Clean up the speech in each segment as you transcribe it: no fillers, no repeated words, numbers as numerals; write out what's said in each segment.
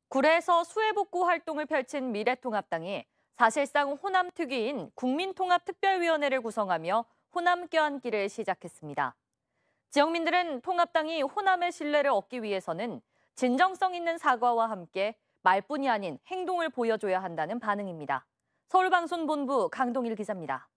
구례에서 수해복구 활동을 펼친 미래통합당이 사실상 호남 특위인 국민통합특별위원회를 구성하며 호남 껴안기를 시작했습니다. 지역민들은 통합당이 호남의 신뢰를 얻기 위해서는 진정성 있는 사과와 함께 말뿐이 아닌 행동을 보여줘야 한다는 반응입니다. 서울방송본부 강동일 기자입니다.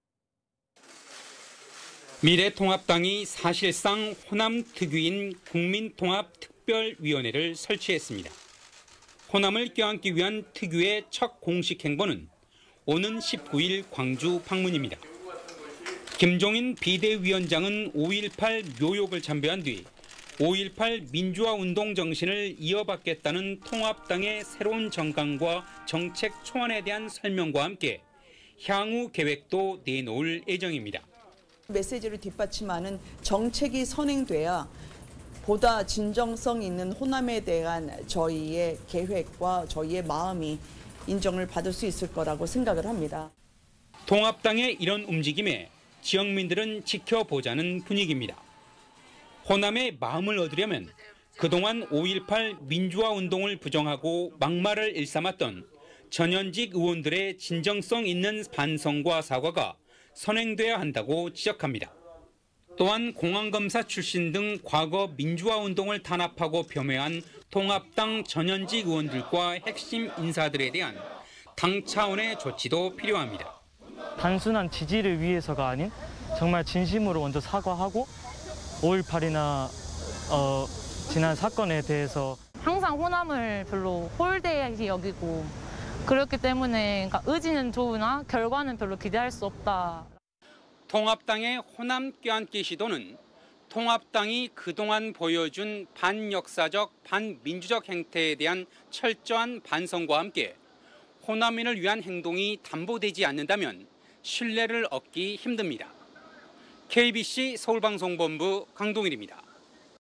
미래통합당이 사실상 호남 특위인 국민통합특별위원회를 설치했습니다. 호남을 껴안기 위한 특위의 첫 공식 행보는 오는 19일 광주 방문입니다. 김종인 비대위원장은 5.18 묘욕을 참배한 뒤 5.18 민주화 운동 정신을 이어받겠다는 통합당의 새로운 정강과 정책 초안에 대한 설명과 함께 향후 계획도 내놓을 예정입니다. 메시지를 뒷받침하는 정책이 선행돼야 보다 진정성 있는 호남에 대한 저희의 계획과 저희의 마음이 인정을 받을 수 있을 거라고 생각을 합니다. 통합당의 이런 움직임에 지역민들은 지켜보자는 분위기입니다. 호남의 마음을 얻으려면 그동안 5.18 민주화 운동을 부정하고 막말을 일삼았던 전현직 의원들의 진정성 있는 반성과 사과가 선행돼야 한다고 지적합니다. 또한 공안검사 출신 등 과거 민주화 운동을 탄압하고 폄훼한 통합당 전현직 의원들과 핵심 인사들에 대한 당 차원의 조치도 필요합니다. 단순한 지지를 위해서가 아닌 정말 진심으로 먼저 사과하고 5.18이나 지난 사건에 대해서 항상 호남을 별로 홀대하게 여기고 그렇기 때문에 의지는 좋으나 결과는 별로 기대할 수 없다. 통합당의 호남 껴안기 시도는 통합당이 그동안 보여준 반역사적, 반민주적 행태에 대한 철저한 반성과 함께 호남인을 위한 행동이 담보되지 않는다면 신뢰를 얻기 힘듭니다. KBC 서울방송본부 강동일입니다.